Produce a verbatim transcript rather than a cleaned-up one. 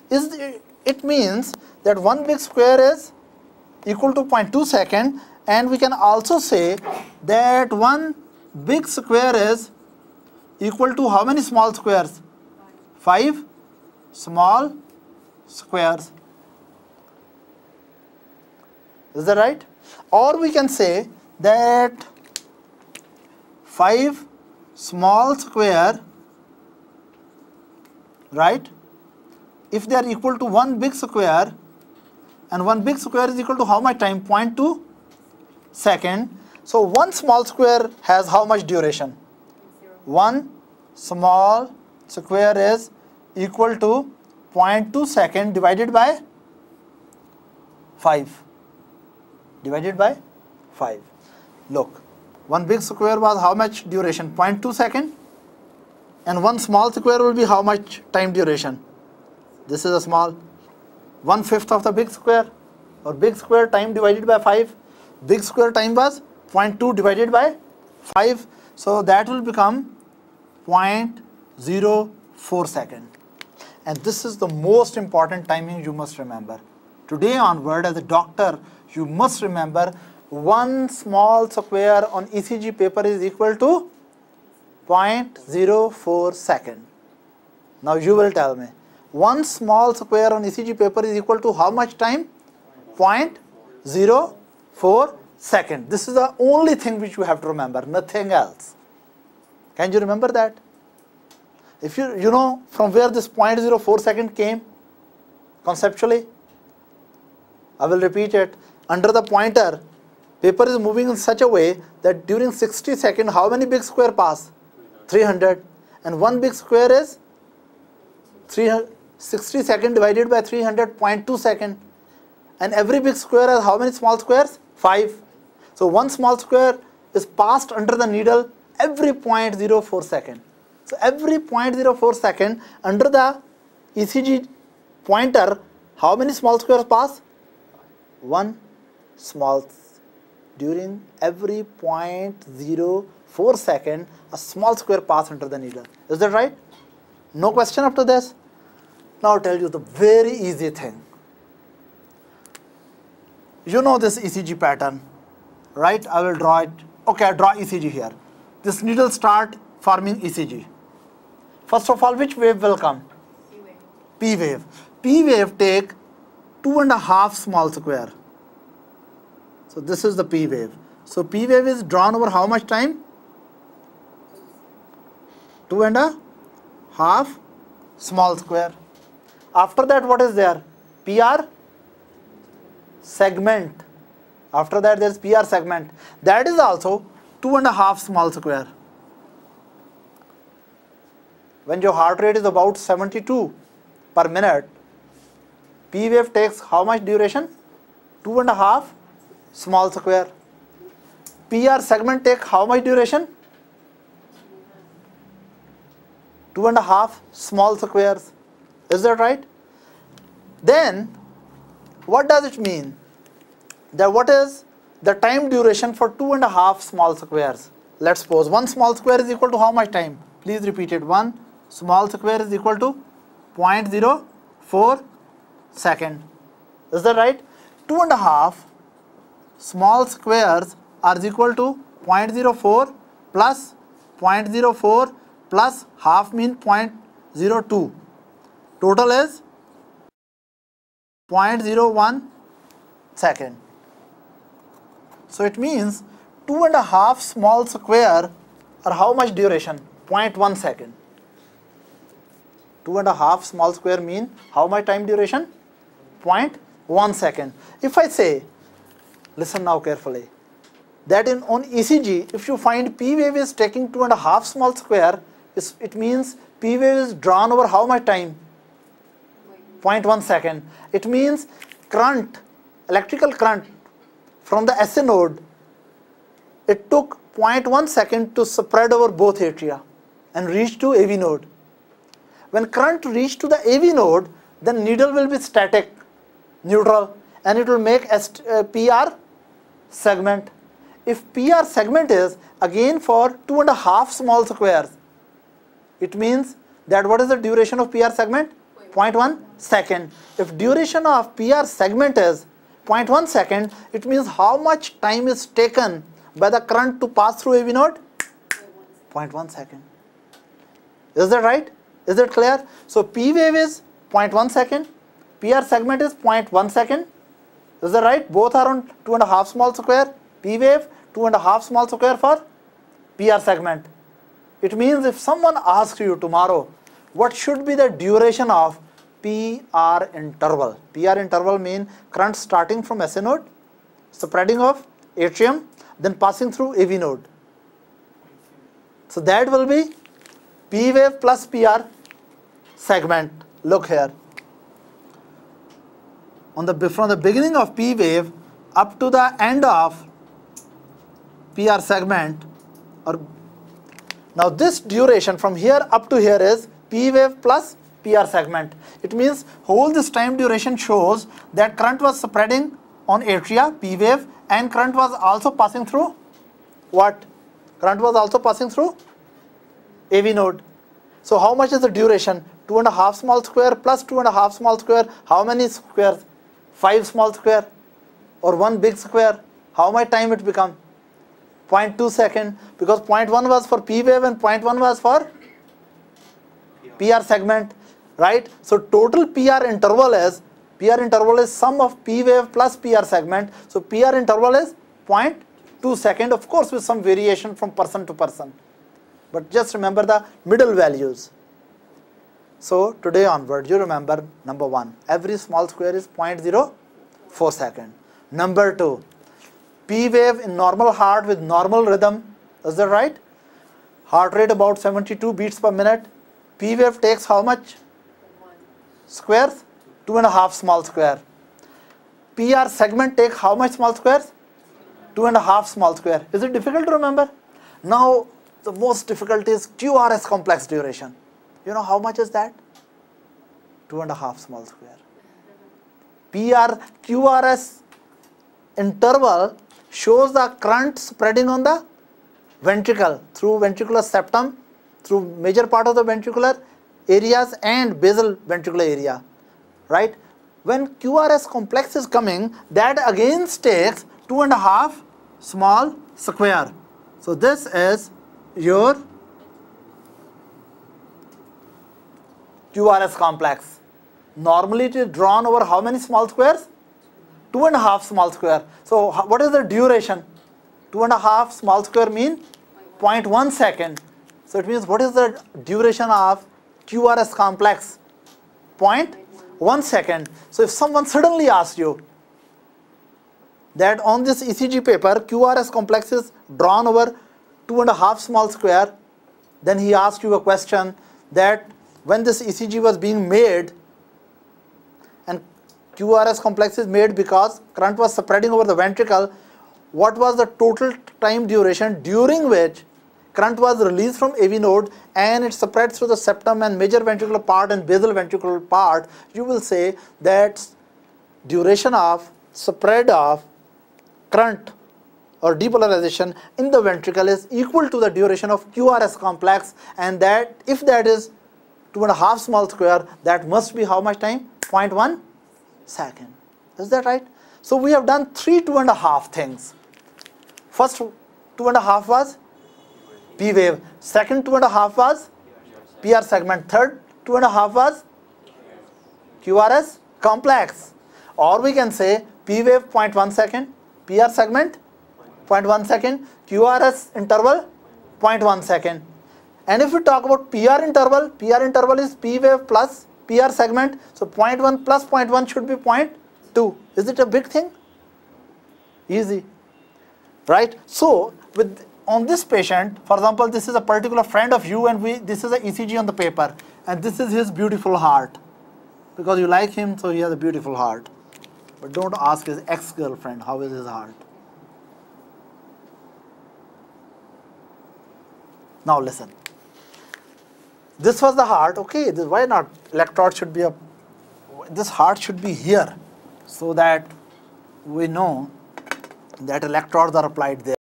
is the, it means that one big square is equal to zero point two second, and we can also say that one big square is equal to how many small squares? Five small squares. Is that right? Or we can say that five small square, right, if they are equal to one big square, and one big square is equal to how much time? zero point two second. So one small square has how much duration? One small square is equal to zero point two second divided by five. Divided by five. Look, one big square was how much duration? zero point two second. And one small square will be how much time duration? This is a small. One fifth of the big square, or big square time divided by five. Big square time was zero point two divided by five. So that will become zero point zero four second. And this is the most important timing you must remember. Today onward, as a doctor, you must remember one small square on E C G paper is equal to zero point zero four second. Now you will tell me, one small square on E C G paper is equal to how much time? zero point zero four second. This is the only thing which you have to remember, nothing else. Can you remember that? If you, you know from where this zero point zero four second came conceptually? I will repeat it. Under the pointer, paper is moving in such a way that during sixty seconds, how many big square pass? three hundred. And one big square is sixty seconds divided by three hundred, zero point two second. And every big square has how many small squares? five. So one small square is passed under the needle every zero point zero four second. So every zero point zero four second under the E C G pointer, how many small squares pass? One small. During every zero point zero four second, a small square pass under the needle. Is that right? No question up to this? Now I'll tell you the very easy thing. You know this E C G pattern, right? I will draw it. Okay, I draw E C G here. This needle start forming E C G. First of all, which wave will come? P wave. P wave. P wave take two and a half small square. So this is the P wave. So P wave is drawn over how much time? Two and a half small square. After that, what is there? P R segment. After that, there is P R segment. That is also two and a half small square. When your heart rate is about seventy-two per minute, P wave takes how much duration? Two and a half small square. P R segment take how much duration? Two and a half small squares. Is that right? Then, what does it mean? That what is the time duration for two and a half small squares? Let's suppose one small square is equal to how much time? Please repeat it. One small square is equal to zero point zero four second. Is that right? Two and a half small squares are equal to zero point zero four plus zero point zero four plus half mean zero point zero two. Total is zero point zero one second. So it means two and a half small square are how much duration? zero point one second. Two and a half small square mean how much time duration? zero point one second. If I say, listen now carefully, that in on E C G, if you find P wave is taking two and a half small square, it means P wave is drawn over how much time? zero point one second. It means current, electrical current from the S A node, it took zero point one second to spread over both atria and reach to A V node. When current reach to the A V node, then needle will be static, neutral, and it will make a uh, P R segment. If P R segment is again for two and a half small squares, it means that what is the duration of P R segment? zero point one second. If duration of P R segment is zero point one second, it means how much time is taken by the current to pass through A V node? zero point one second. Is that right? Is it clear? So P wave is zero point one second, P R segment is zero point one second. Is that right? Both are on two and a half small square. P wave, two and a half small square for P R segment. It means if someone asks you tomorrow, what should be the duration of P R interval? P R interval means current starting from S A node, spreading of atrium, then passing through A V node. So that will be P wave plus P R segment. Look here. On the, from the beginning of P wave up to the end of P R segment, or now this duration from here up to here is P wave plus P R segment. It means whole this time duration shows that current was spreading on atria, P wave, and current was also passing through what? Current was also passing through A V node. So how much is the duration? Two and a half small square plus two and a half small square. How many squares? Five small square or one big square. How much time it become? zero point two second, because zero point one was for P wave and zero point one was for P R segment, right? So total P R interval is, P R interval is sum of P wave plus P R segment. So P R interval is zero point two second, of course with some variation from person to person. But just remember the middle values. So today onward, you remember number one, every small square is zero point zero four second. Number two, P wave in normal heart with normal rhythm, is that right? Heart rate about seventy-two beats per minute. P wave takes how much squares? Two and a half small square. P R segment take how much small squares? Two and a half small square. Is it difficult to remember? Now the most difficult is Q R S complex duration. You know how much is that? Two and a half small square. P R Q R S interval shows the current spreading on the ventricle through ventricular septum, through major part of the ventricular areas and basal ventricular area, right? When Q R S complex is coming, that again takes two and a half small square. So this is your Q R S complex. Normally it is drawn over how many small squares? Two and a half small square. So what is the duration? Two and a half small square mean zero point one second. So it means what is the duration of Q R S complex? zero point one second. So if someone suddenly asks you that on this E C G paper Q R S complex is drawn over two and a half small square, then he asked you a question that when this E C G was being made, and Q R S complex is made because current was spreading over the ventricle, what was the total time duration during which current was released from A V node and it spread through the septum and major ventricular part and basal ventricular part? You will say that duration of spread of current or depolarization in the ventricle is equal to the duration of Q R S complex, and that if that is two and a half small square, that must be how much time? zero point one second. Is that right? So we have done three two and a half things. First two and a half was P wave. Second two and a half was P R segment. Third two and a half was Q R S complex. Or we can say P wave zero point one second, P R segment zero point one second, Q R S interval zero point one second. And if we talk about P R interval, P R interval is P wave plus P R segment. So zero point one plus zero point one should be zero point two. Is it a big thing? Easy, right? So with on this patient, for example, this is a particular friend of you, and we this is a E C G on the paper, and this is his beautiful heart. Because you like him, so he has a beautiful heart. But don't ask his ex-girlfriend how is his heart. Now listen. This was the heart. Okay, this, why not? Electrode should be a. This heart should be here, so that we know that electrodes are applied there.